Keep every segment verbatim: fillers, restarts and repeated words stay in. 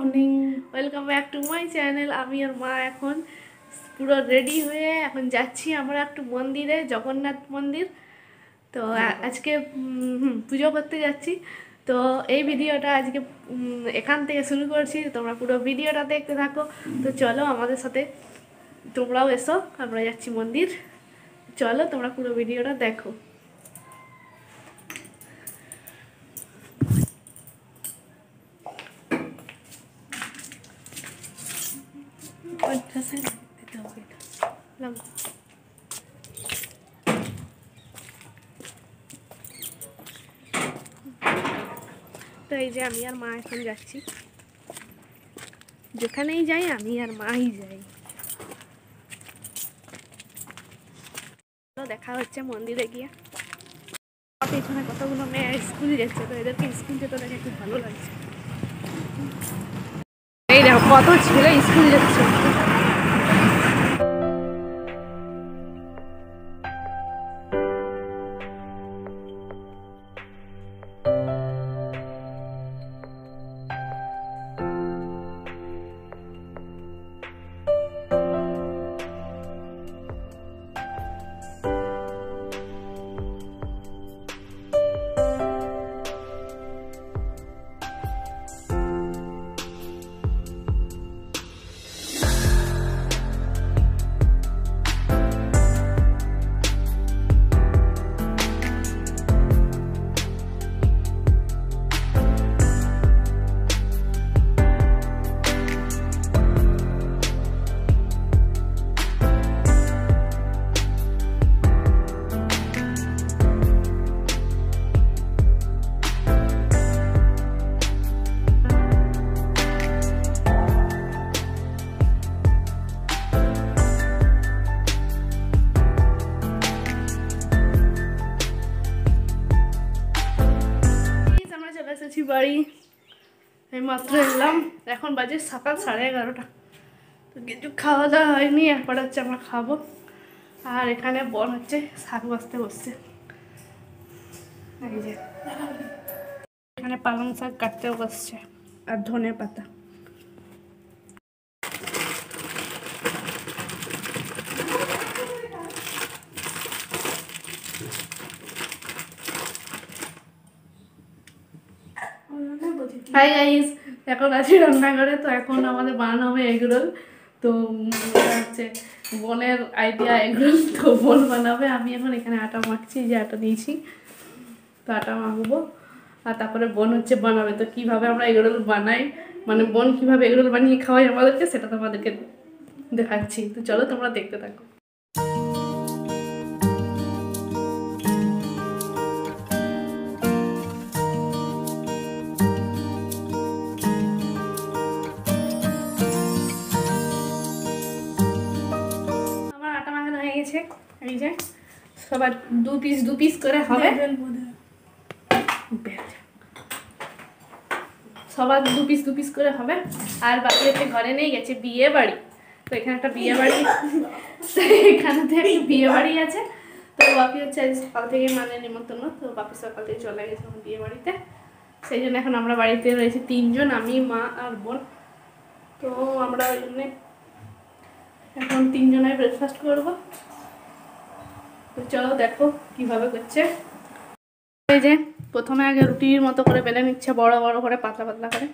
Morning, welcome back to my channel. আমি আর মা এখন পুরো রেডি হয়ে এখন যাচ্ছি আমরা একটু মন্দিরে, জগন্নাথ মন্দির। তো আজকে পুজো করতে যাচ্ছি। তো এই ভিডিওটা আজকে এখান থেকে শুরু করছি, তোমরা পুরো ভিডিওটা দেখতে থাকো। তো চলো আমাদের সাথে, তোমরাও এসো, আমরা যাচ্ছি মন্দির। চলো তোমরা পুরো ভিডিওটা দেখো। তো এই যে আমি আর মা এখন যাচ্ছি, যেখানেই যাই আমি আর মাই যাই। দেখা হচ্ছে মন্দিরে গিয়ে। পেছনে কতগুলো মেয়ে স্কুল যাচ্ছে, তো এদেরকে স্কুল যেতে দেখে খুব ভালো লাগছে। এই দেখো কত ছেলে স্কুল যাচ্ছে। বাড়ি এই মাত্র এলাম, এখন বাজে সকাল সাড়ে এগারোটা। তো কিছু খাওয়া দাওয়া হয়নি, এরপর হচ্ছে আমরা খাবো। আর এখানে বোন হচ্ছে শাক বাছতে বসছে, এই যে এখানে পালং শাক কাটতেও বসছে, আর ধনে পাতা। হাই গাইস, এখন আছি রান্নাঘরে। তো এখন আমাদের বানানো হবে এগরোল। তো হচ্ছে বোনের আইডিয়া এগরোল, তো বোন বানাবে। আমি এখন এখানে আটা মাখছি, যে আটা দিয়েছি, তো আটা মাখবো। আর তারপরে বোন হচ্ছে বানাবে। তো কীভাবে আমরা এগরোল বানাই, মানে বোন কীভাবে এগরোল বানিয়ে খাওয়াই আমাদেরকে, সেটা তোমাদেরকে দেখাচ্ছি। তো চলো তোমরা দেখতে থাকো। এই যে সবার দু পিস দু পিস করে হবে, সবার দু পিস দু পিস করে হবে। আর বাকি হচ্ছে ঘরে নিয়ে গেছে বিয়ে বাড়ি। তো এখানে একটা বিয়ে বাড়ি, এখানে তো একটা বিয়ে বাড়ি আছে। তো বাপি হচ্ছে আজ সকাল থেকে মানে নিমন্ত্রণ, তো বাপি সকাল থেকে চলে গেছে বিয়ে বাড়িতে। সেই জন্য এখন আমরা বাড়িতে রয়েছি তিনজন, আমি, মা আর বোন। তো আমরা ওই জন্যে এখন তিনজনে ব্রেকফাস্ট করবো। তো চলো দেখো কিভাবে করছে। এই যে প্রথমে আগে রুটির মতো করে বেলে নিচ্ছে, বড় বড় করে, পাতলা পাতলা করে।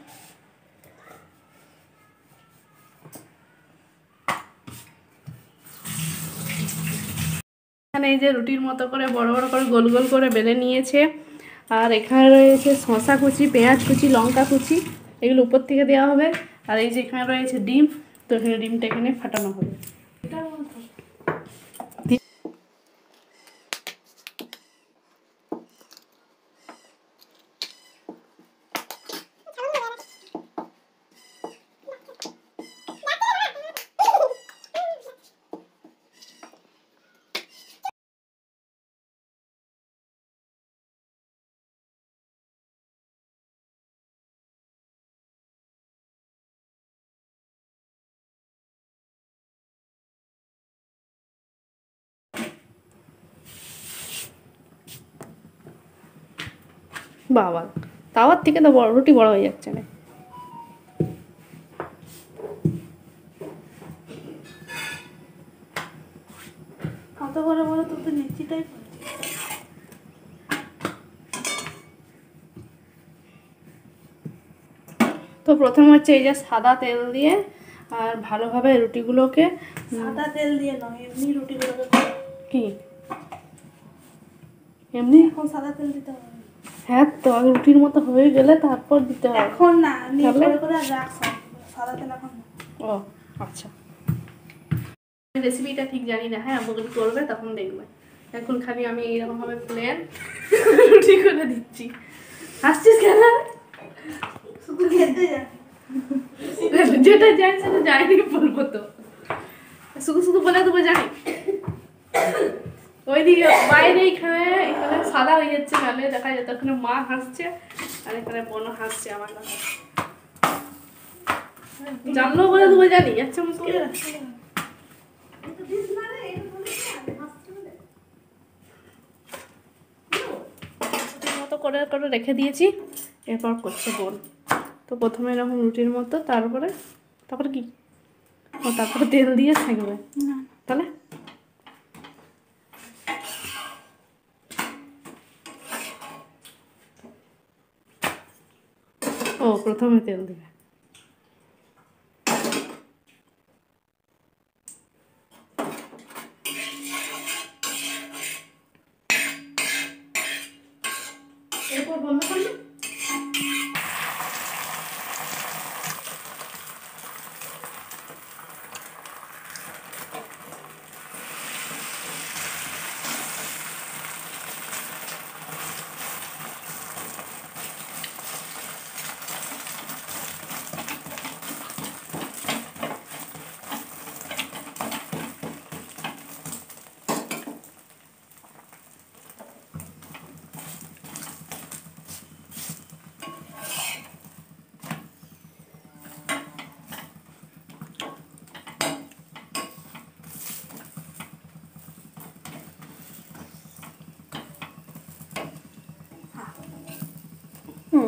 এখানে এই যে রুটির মতো করে বড় বড় করে গোল গোল করে বেলে নিয়েছে। আর এখানে রয়েছে শসা কুচি, পেঁয়াজ কুচি, লঙ্কা কুচি, এগুলো উপর থেকে দেওয়া হবে। আর এই যে এখানে রয়েছে ডিম, তো এখানে ডিমটা এখানে ফাটানো হবে। বাবা, তাওয়ার থেকে তো বড় রুটি বড় হয়ে যাচ্ছে না। তো প্রথম হচ্ছে এই যে সাদা তেল দিয়ে আর ভালোভাবে রুটিগুলোকে, সাদা তেল দিয়ে নয় এমনি রুটিগুলোকে কি এমনি এখন সাদা তেল দিতে হবে। হ্যাঁ তো আগে রুটির মতো হয়ে গেলে তারপর দিতে হবে। এখন না নিয়ে তাহলে? করে করে রাখ সাদা তেল এখন না। ও আচ্ছা, রেসিপিটা ঠিক জানি না। হ্যাঁ বগল করবে তখন দেখবে। এখন খালি আমি এইরকম ভাবে প্লেন রুটি করে দিচ্ছি। হাসছিস কেন? শুধু খেতে যা যেটা জানি সেটা জানি বলবো তো, শুধু শুধু বলে দেবো জানি। ওইদিকে বাইরে এখানে এখানে সাদা হয়ে যাচ্ছে, নাহলে দেখা যায় তখন মা হাসছে আর এখানে বোনও হাসছে আমার কথা। জানলেও বলে দেবো জানি। আচ্ছা মুশকিল মতো করে করে রেখে দিয়েছি। এরপর করছে বোন। তো প্রথমে এরকম রুটির মতো, তারপরে তারপরে কি ও তারপরে তেল দিয়ে থাকবে তাহলে। ও প্রথমে তেল দিবে। এরপর বন্ধ করলে হুম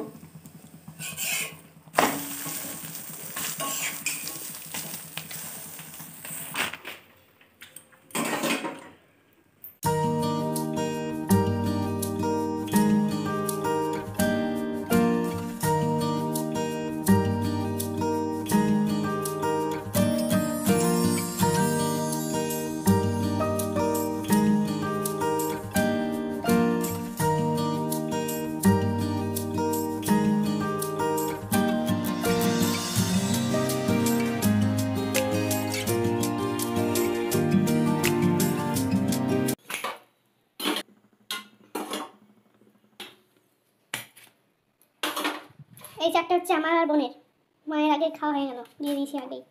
এই চারটা হচ্ছে আমার আর বোনের, মায়ের আগে খাওয়া হয়ে গেল, দিয়ে দিয়েছি আগেই।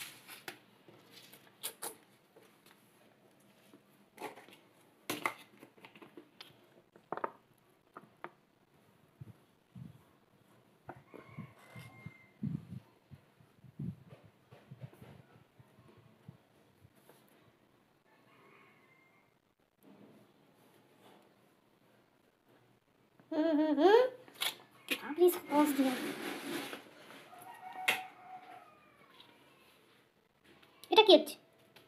হুম হুম হুম আপনি সস দিলাম। এটা কি হচ্ছে?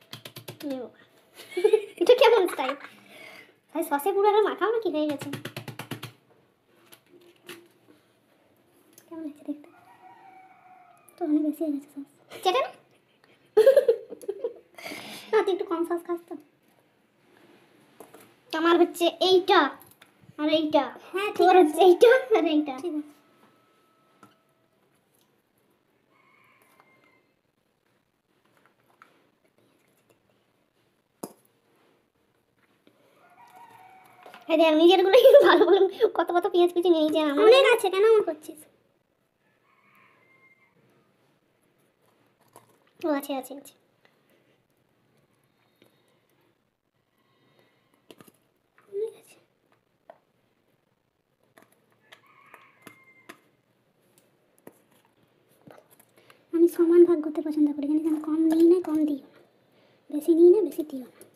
এটা কেমন স্টাইল? ভাই সসে পুরো একটা মাখাও না কি হয়ে গেছে? কেমন হয়েছে দেখতে? তো অনেক বেশি হয়ে গেছে সস। চেটে না? না তুই একটু কম সস খাস তো। আমার হচ্ছে এইটা আর এইটা। হ্যাঁ তোর হচ্ছে এইটা আর এইটা। ঠিক আছে। হ্যাঁ দেখ নিজের গুলো কিন্তু ভালো ভালো কত কত পেঁয়াজ কুচি নিয়ে যা অনেক আছে কেন আমার করছিস? ও আছে আছে আছে। আমি সমান ভাগ করতে পছন্দ করি, কিন্তু আমি কম নিই না কম দিও না, বেশি নিই না বেশি দিও না।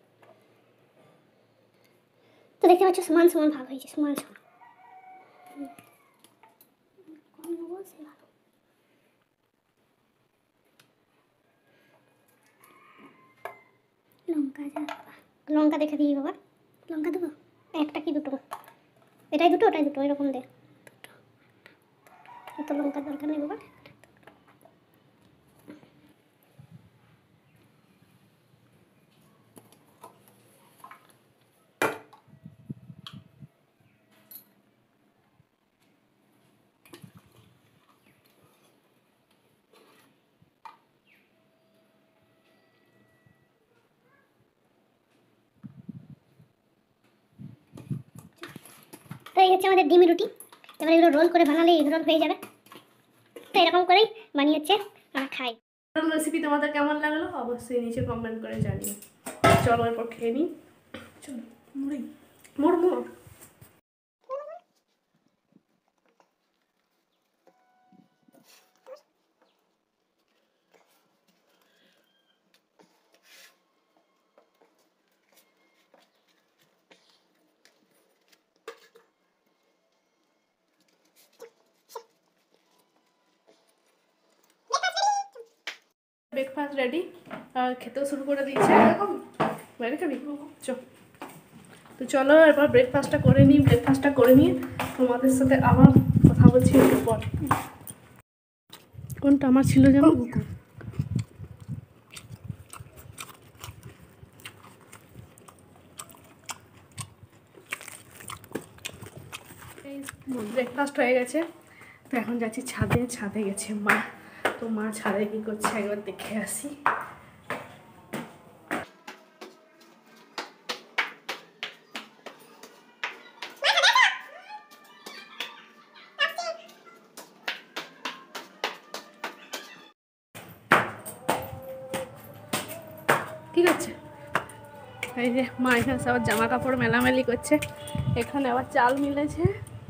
তো দেখতে পাচ্ছ সমান সমান ভাগ হয়েছে, সমান সমান। কম নেবো সে ভালো। লঙ্কা যা লঙ্কা দেখে দিই বাবা, লঙ্কা দেবো। একটা কি দুটো, এটাই দুটো ওটাই দুটো, এরকম দে। এত লঙ্কার দরকার নেই বাবা। তো এই হচ্ছে আমাদের ডিম রুটি। এবার এগুলো রোল করে বানালে এগ রোল হয়ে যাবে। তো এরকম করেই বানিয়েছে আমরা খাই। রেসিপি তোমাদের কেমন লাগলো অবশ্যই নিচে কমেন্ট করে জানিও। চলো এরপর খেয়ে নিই। চলো মুড়ি মোড় মোড় ব্রেকফাস্ট রেডি আর খেতেও শুরু করে দিয়েছে। বাইরে খাবি চো। তো চলো এরপর ব্রেকফাস্টটা করে নিই। ব্রেকফাস্টটা করে নিয়ে তোমাদের সাথে আবার কথা বলছি একটু পর। কোনটা আমার ছিল যেন ব্রেকফাস্ট হয়ে গেছে। তো এখন যাচ্ছি ছাদে। ছাদে গেছে মা। তো মা ছাদে কী করছে একবার দেখে আসি। কি করছে? এই যে মা এখানে সবার জামা কাপড় মেলামেলি করছে। এখানে আবার চাল মিলেছে।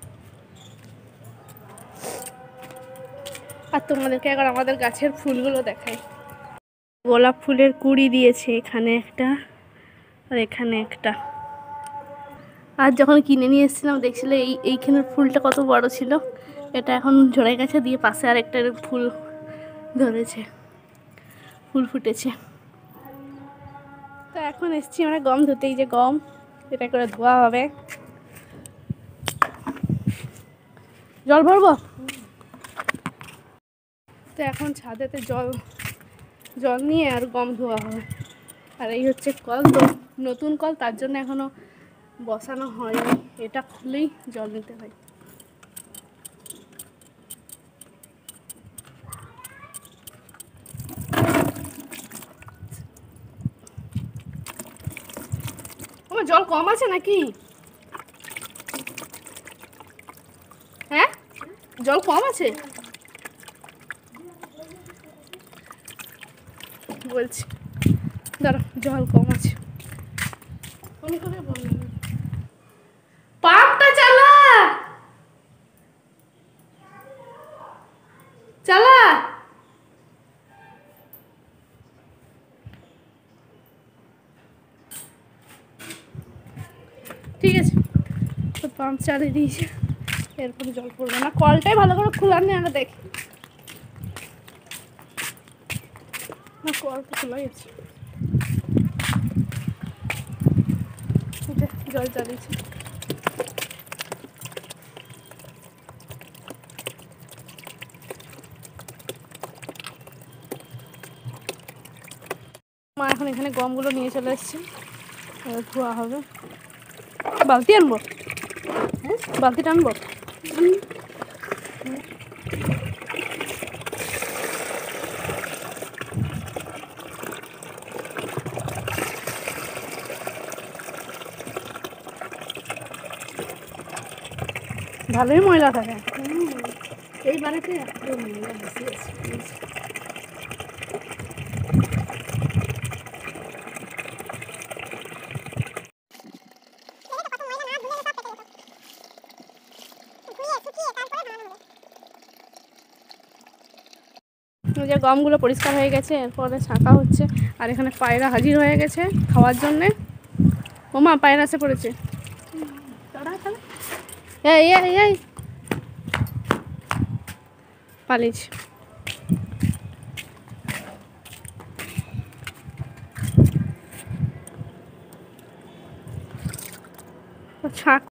আর তোমাদেরকে একবার আমাদের গাছের ফুলগুলো দেখাই। গোলাপ ফুলের কুড়ি দিয়েছে এখানে একটা আর এখানে একটা। আর যখন কিনে নিয়ে এসেছিলাম দেখছিলে এই এইখানের ফুলটা কত বড় ছিল। এটা এখন ঝরে গেছে, দিয়ে পাশে আর একটা ফুল ধরেছে, ফুল ফুটেছে। তো এখন এসছি আমরা গম ধুতে। এই যে গম, এটা করে ধোয়া হবে। জল ভরবো। তো এখন ছাদেতে জল জল নিয়ে আর গম ধোয়া হবে। আর এই হচ্ছে কল, তো নতুন কল, তার জন্য এখনো বসানো হয়নি। এটা খুলেই জল নিতে হয়। আমার জল কম আছে নাকি? হ্যাঁ জল কম আছে বলছি। দাঁড়া, জল কম আছে। পাম্পটা চালা চালা। ঠিক আছে, তো পাম্প চালিয়ে দিয়েছে। এরপরে জল পড়বে না। কলটাই ভালো করে খোলার নেই। আমরা দেখি না, কলটা খোলা গেছে। জল চালিয়েছে। মা এখন এখানে গমগুলো নিয়ে চলে এসছে, ধোয়া হবে। বালতি আনবো? বালতিটা আনবো? ভালোই ময়লা থাকে এই বাড়িতে। এত ময়লা বেশি আছে। যে গমগুলো পরিষ্কার হয়ে গেছে, এরপরে ছাঁকা হচ্ছে। আর এখানে পায়রা হাজির হয়ে গেছে খাওয়ার জন্যে। ওমা পায়রা এসে পড়েছে। এই এই এই পালিয়েছে। ছাঁক